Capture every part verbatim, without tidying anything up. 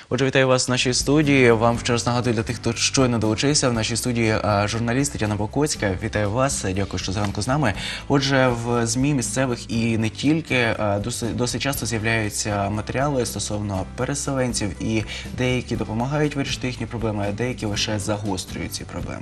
Отже, вітаю вас в нашій студії. Вам ще раз нагадую для тих, хто щойно долучився. В нашій студії журналіст Тетяна Бокоцька. Вітаю вас. Дякую, що зранку з нами. Отже, в ЗМІ місцевих і не тільки досить, досить часто з'являються матеріали стосовно переселенців, і деякі допомагають вирішити їхні проблеми, а деякі лише загострюють ці проблеми.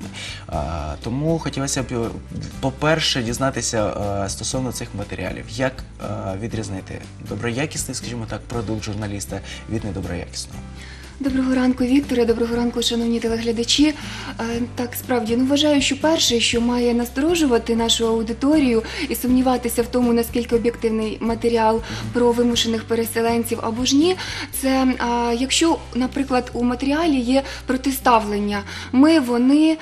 Тому хотілося б, по-перше, дізнатися стосовно цих матеріалів. Як відрізнити доброякісний, скажімо так, продукт журналіста від недоброякісного? Доброго ранку, Вікторе, доброго ранку, шановні телеглядачі. Так, справді, ну, вважаю, що перше, що має насторожувати нашу аудиторію і сумніватися в тому, наскільки об'єктивний матеріал про вимушених переселенців або ж ні, це якщо, наприклад, у матеріалі є протиставлення «ми», «вони»,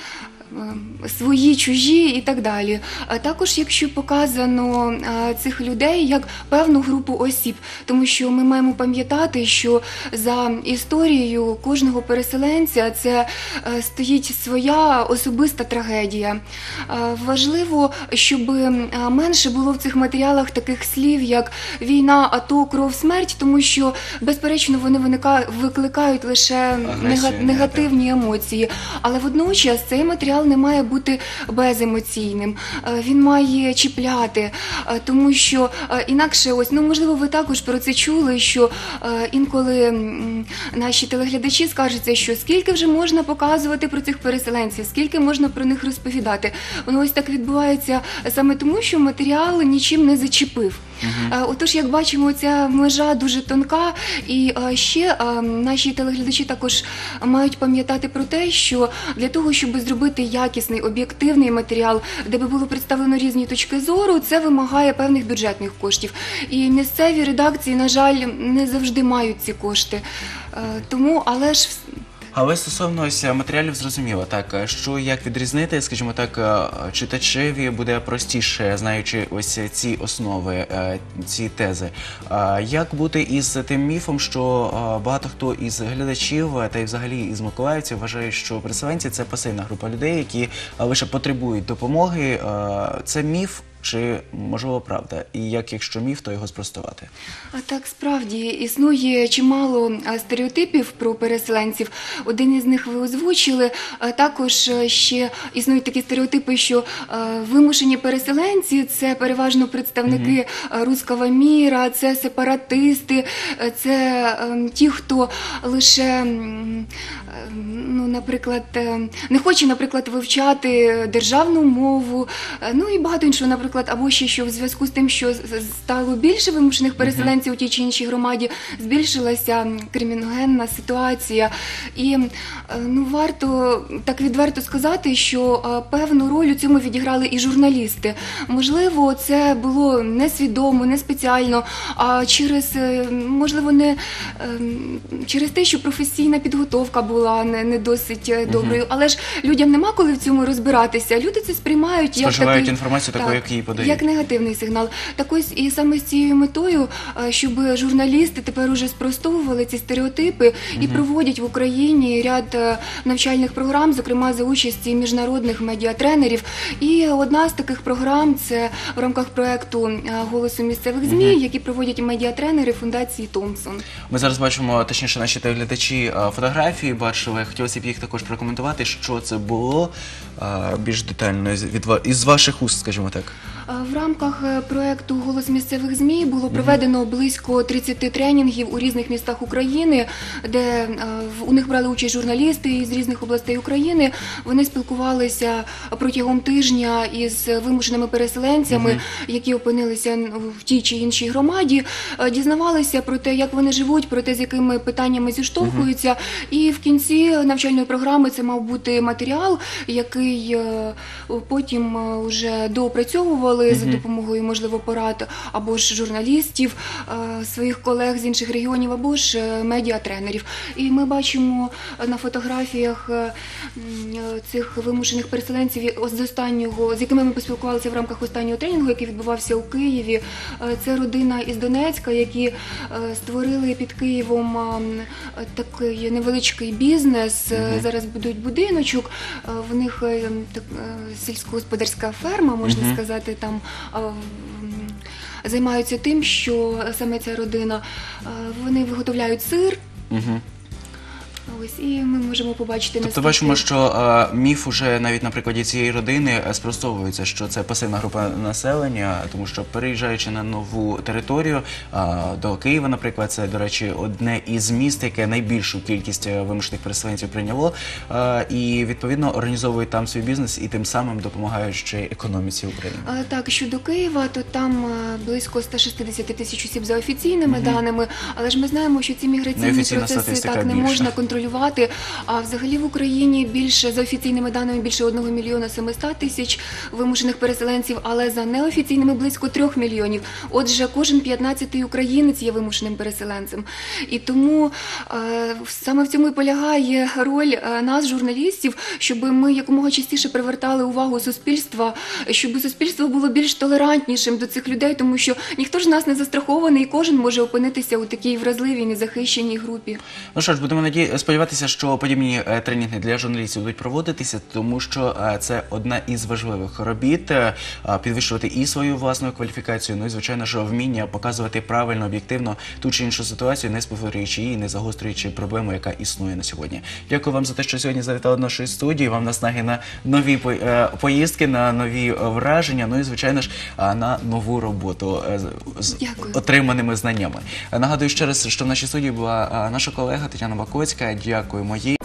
свої, чужі і так далі. А також, якщо показано а, цих людей як певну групу осіб, тому що ми маємо пам'ятати, що за історією кожного переселенця це а, стоїть своя особиста трагедія. А, важливо, щоб а, менше було в цих матеріалах таких слів, як війна, АТО, кров, смерть, тому що, безперечно, вони виника... викликають лише нега... негативні емоції. Але водночас цей матеріал не має бути беземоційним, він має чіпляти, тому що інакше, ось, ну, можливо, ви також про це чули, що інколи наші телеглядачі скаржаться, що скільки вже можна показувати про цих переселенців, скільки можна про них розповідати. Воно ось так відбувається саме тому, що матеріал нічим не зачепив. Uh-huh. Отож, як бачимо, ця межа дуже тонка, і ще наші телеглядачі також мають пам'ятати про те, що для того, щоб зробити якісний, об'єктивний матеріал, де би було представлено різні точки зору, це вимагає певних бюджетних коштів. І місцеві редакції, на жаль, не завжди мають ці кошти. Тому, але ж... Але стосовно ось матеріалів зрозуміло, так, що як відрізнити, скажімо так, читачеві буде простіше, знаючи ось ці основи, ці тези. Як бути із тим міфом, що багато хто із глядачів, та й взагалі із миколаївців, вважає, що переселенці – це пасивна група людей, які лише потребують допомоги. Це міф? Чи, можливо, правда? І як, якщо міф, то його спростувати? А так, справді, існує чимало стереотипів про переселенців. Один із них ви озвучили. Також ще існують такі стереотипи, що вимушені переселенці – це переважно представники угу. руського міра, це сепаратисти, це ті, хто лише, ну, наприклад, не хоче, наприклад, вивчати державну мову, ну і багато іншого, наприклад, або ще, що в зв'язку з тим, що стало більше вимушених переселенців у тій чи іншій громаді, збільшилася криміногенна ситуація. І, ну, варто так відверто сказати, що певну роль у цьому відіграли і журналісти. Можливо, це було несвідомо, не спеціально, а через, можливо, не через те, що професійна підготовка була не, не досить доброю. Але ж людям нема коли в цьому розбиратися. Люди це сприймають як споживають інформацію таку, як її подають. Як негативний сигнал. Так ось і саме з цією метою, щоб журналісти тепер уже спростовували ці стереотипи угу. і проводять в Україні ряд навчальних програм, зокрема за участі міжнародних медіатренерів. І одна з таких програм – це в рамках проєкту «Голосу місцевих ЗМІ», угу. які проводять медіатренери фундації Томпсон. Ми зараз бачимо, точніше, наші телеглядачі фотографії бачили. Хотілося б їх також прокоментувати, що це було більш детально із ваших уст, скажімо так. В рамках проєкту «Голос місцевих ЗМІ» було проведено близько тридцяти тренінгів у різних містах України, де у них брали участь журналісти із різних областей України. Вони спілкувалися протягом тижня із вимушеними переселенцями, uh-huh. які опинилися в тій чи іншій громаді, дізнавалися про те, як вони живуть, про те, з якими питаннями зіштовхуються. Uh-huh. І в кінці навчальної програми це мав бути матеріал, який потім вже доопрацьовували Uh-huh. за допомогою, можливо, порад або ж журналістів, своїх колег з інших регіонів, або ж медіатренерів. І ми бачимо на фотографіях цих вимушених переселенців, з останнього, з якими ми поспілкувалися в рамках останнього тренінгу, який відбувався у Києві. Це родина із Донецька, які створили під Києвом такий невеличкий бізнес. Uh-huh. Зараз будують будиночок, в них так, сільськогосподарська ферма, можна uh-huh. сказати, там займаються тим, що саме ця родина, вони виготовляють сир, угу. Ось, і ми можемо побачити Тобто наскільки- бачимо, що е, міф уже навіть на прикладі цієї родини е, спростовується, що це пасивна група населення, тому що переїжджаючи на нову територію е, до Києва, наприклад, це, до речі, одне із міст, яке найбільшу кількість е, вимушених переселенців прийняло, е, і відповідно організовують там свій бізнес і тим самим допомагаючи економіці України. А, Так, щодо Києва, то там е, близько ста шістдесят тисяч осіб за офіційними даними, але ж ми знаємо, що ці міграційні Неофіційна процеси статистика так не більша. можна контролювати. А взагалі в Україні більше за офіційними даними більше одного мільйона семисот тисяч вимушених переселенців, але за неофіційними близько трьох мільйонів. Отже, кожен п'ятнадцятий українець є вимушеним переселенцем. І тому е, саме в цьому і полягає роль е, нас, журналістів, щоб ми якомога частіше привертали увагу суспільства, щоб суспільство було більш толерантнішим до цих людей, тому що ніхто ж з нас не застрахований, і кожен може опинитися у такій вразливій, незахищеній групі. Ну що ж, будемо наді... сподіватися, що подібні е, тренінги для журналістів будуть проводитися, тому що е, це одна із важливих робіт е, підвищувати і свою власну кваліфікацію, ну і звичайно, що вміння показувати правильно, об'єктивно ту чи іншу ситуацію, не спотворюючи її, не загострюючи проблему, яка існує на сьогодні. Дякую вам за те, що сьогодні завітали до нашої студії. Вам наснаги на нові по- е, поїздки, на нові е, враження, ну і звичайно ж е, на нову роботу е, з- з Дякую. отриманими знаннями. Е, Нагадую ще раз, що в нашій студії була е, наша колега Тетяна Бакоцька. Дякуємо їй.